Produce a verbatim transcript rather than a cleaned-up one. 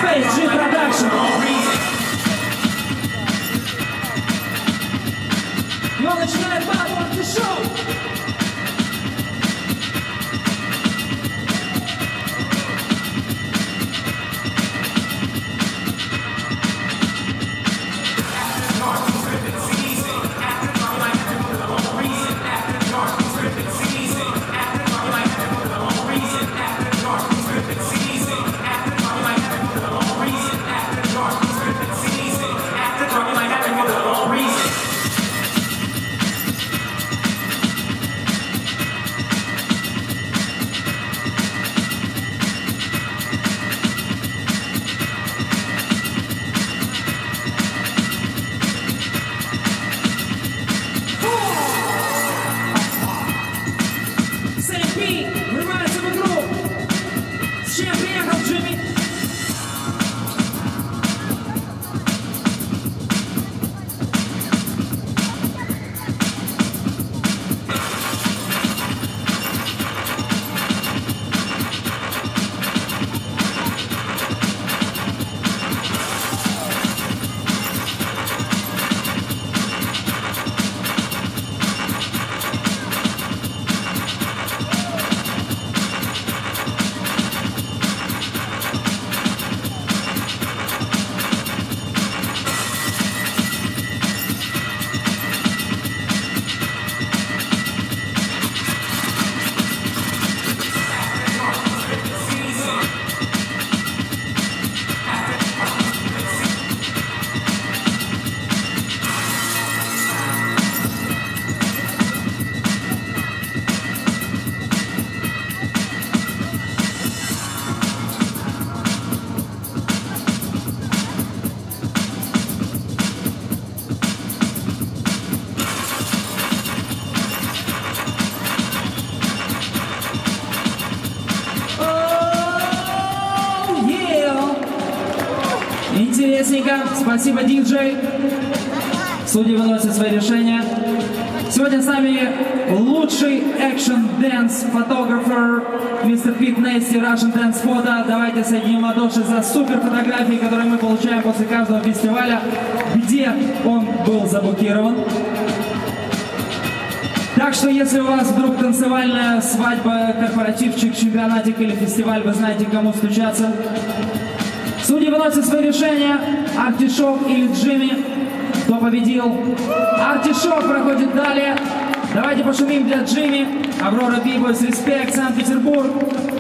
Space G Production. И он начинает батл артишоу. Врывается в игру. С чем приехал Джимми? Интересненько. Спасибо, диджей. Судьи выносят свои решения. Сегодня с нами лучший экшн-дэнс фотографер мистер Пит Нести, Russian Dance Photo. Давайте соединим ладоши за супер фотографии, которые мы получаем после каждого фестиваля, где он был заблокирован. Так что, если у вас вдруг танцевальная свадьба, корпоративчик, чемпионатик или фестиваль, вы знаете, к кому стучаться. Судьи выносят свои решения. Артишок или Джимми. Кто победил? Артишок проходит далее. Давайте пошумим для Джимми. Аврора Бибойс, респект, Санкт-Петербург.